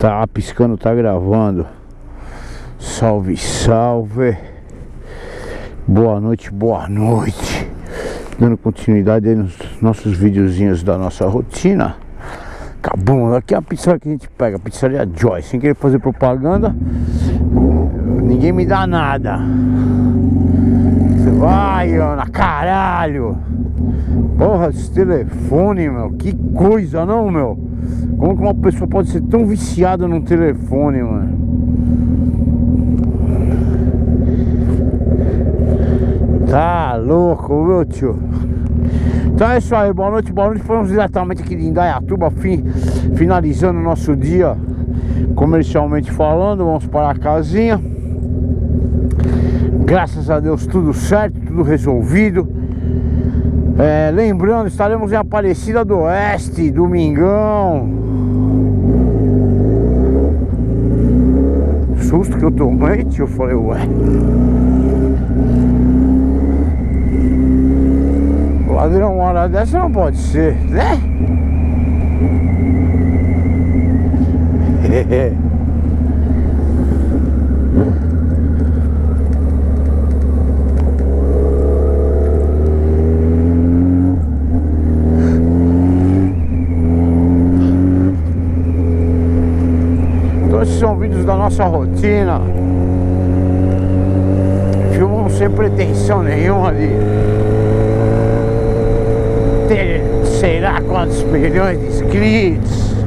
Tá piscando, tá gravando. Salve, salve. Boa noite, boa noite. Dando continuidade aí nos nossos videozinhos da nossa rotina. Acabou, aqui é a pizzaria que a gente pega, a pizzaria Joy. Sem querer fazer propaganda, ninguém me dá nada. Você vai, Ana, caralho. Porra, esse telefone, meu, que coisa, não, meu. Como que uma pessoa pode ser tão viciada num telefone, mano? Tá louco, viu, tio? Então é isso aí, boa noite, boa noite. Falamos diretamente aqui de Indaiatuba, finalizando o nosso dia, comercialmente falando. Vamos para a casinha. Graças a Deus tudo certo, tudo resolvido. Lembrando, estaremos em Aparecida do Oeste, domingão. Susto que eu tomei, tio. Eu falei, ué. Ladrão, uma hora dessa não pode ser, né? Então esses são vídeos da nossa rotina. Filmamos sem pretensão nenhuma de ter sei lá quantos milhões de inscritos.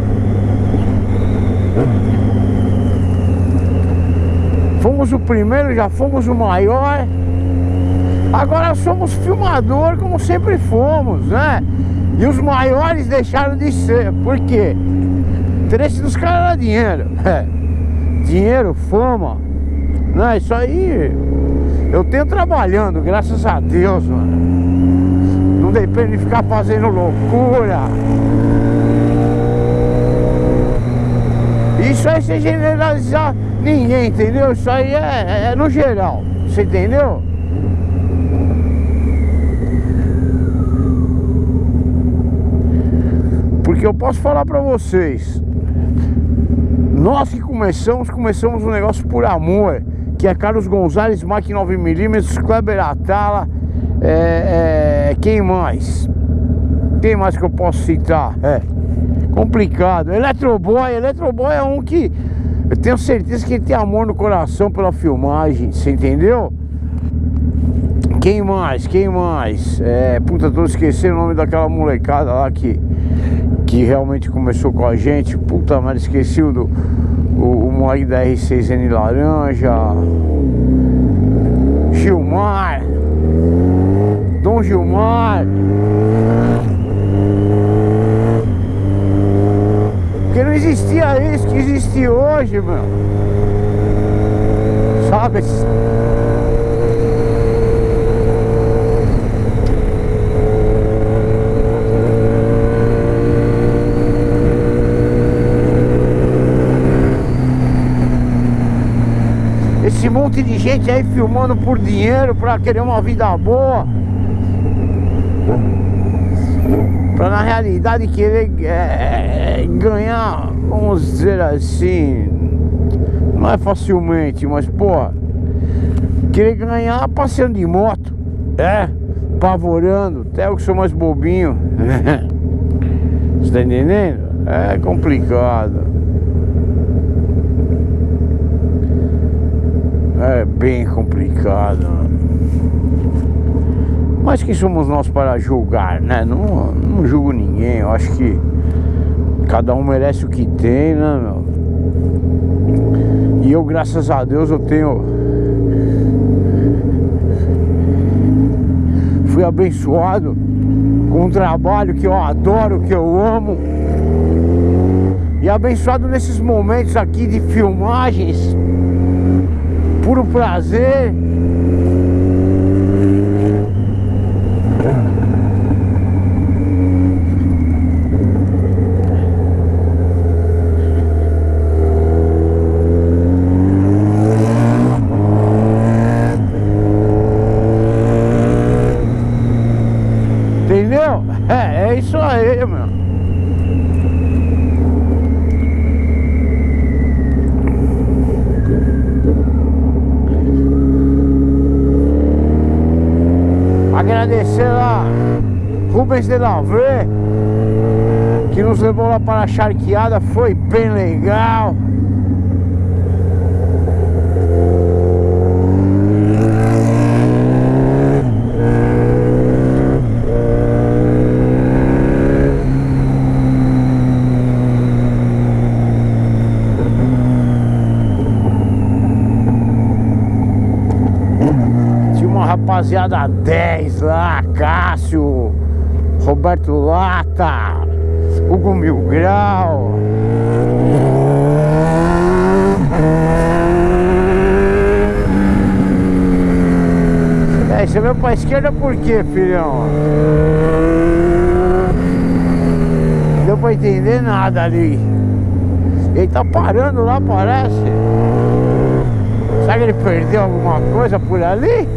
Fomos o primeiro, já fomos o maior. Agora somos filmador como sempre fomos, né? E os maiores deixaram de ser. Por quê? Interesse dos caras era dinheiro. Dinheiro, fama, né? Isso aí eu tenho trabalhando, graças a Deus, mano. Não depende de ficar fazendo loucura. Isso aí sem generalizar ninguém, entendeu? Isso aí é no geral, você entendeu? Porque eu posso falar pra vocês, nós que começamos um negócio por amor, que é Carlos Gonzalez, Mac 9mm, Kleber Atala. Quem mais? Quem mais que eu posso citar? Complicado. Eletroboy é um que eu tenho certeza que ele tem amor no coração pela filmagem, você entendeu? Quem mais? Puta, tô esquecendo o nome daquela molecada lá que realmente começou com a gente. Puta, mas esqueci o moleque da R6N laranja. Gilmar, Dom Gilmar. Porque não existia isso que existe hoje, meu. Sabe? Esse monte de gente aí filmando por dinheiro, pra querer uma vida boa, pra na realidade querer ganhar, vamos dizer assim, não é facilmente, mas pô, querer ganhar passeando de moto, apavorando, até eu que sou mais bobinho. Você tá entendendo? É complicado. É bem complicado. Mas quem somos nós para julgar, né? Não julgo ninguém. Eu acho que cada um merece o que tem, né, meu? E eu, graças a Deus, fui abençoado com um trabalho que eu adoro, que eu amo. E abençoado nesses momentos aqui de filmagens, puro prazer. Entendeu? É isso aí, meu. agradecer lá Rubens de Lavre, que nos levou lá para a charqueada, foi bem legal. Rapaziada 10 lá, Cássio, Roberto Lata, Hugo Mil Grau. Você veio pra esquerda por quê, filhão? Não deu pra entender nada ali. Ele tá parando lá, parece. Será que ele perdeu alguma coisa por ali?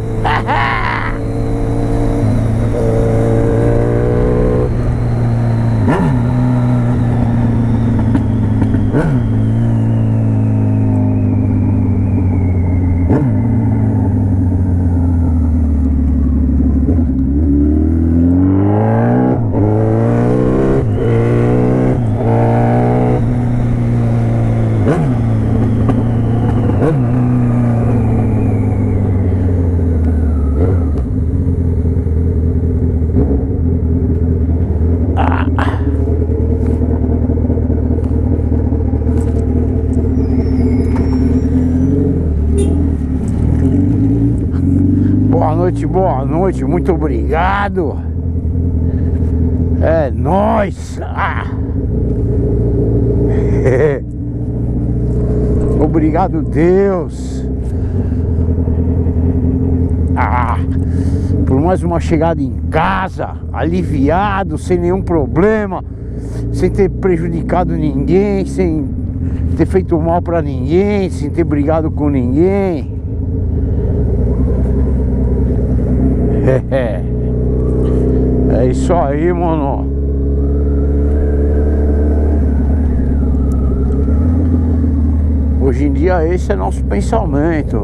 Boa noite, muito obrigado. É nóis. Obrigado, Deus. Por mais uma chegada em casa, aliviado, sem nenhum problema, sem ter prejudicado ninguém, sem ter feito mal pra ninguém, sem ter brigado com ninguém. É isso aí, mano. Hoje em dia esse é nosso pensamento.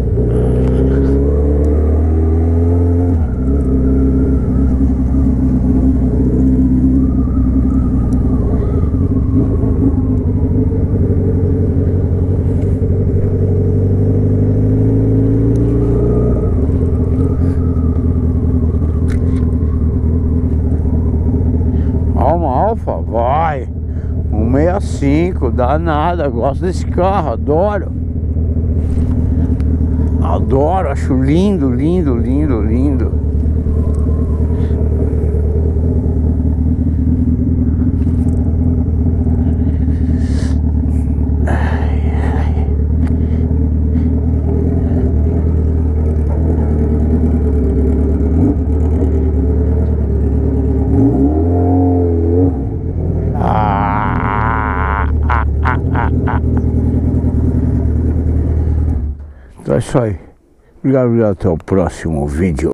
Alfa, vai 165, dá nada, gosto desse carro, adoro. Adoro, acho lindo, lindo, lindo, lindo. Então é isso aí. Obrigado, até o próximo vídeo.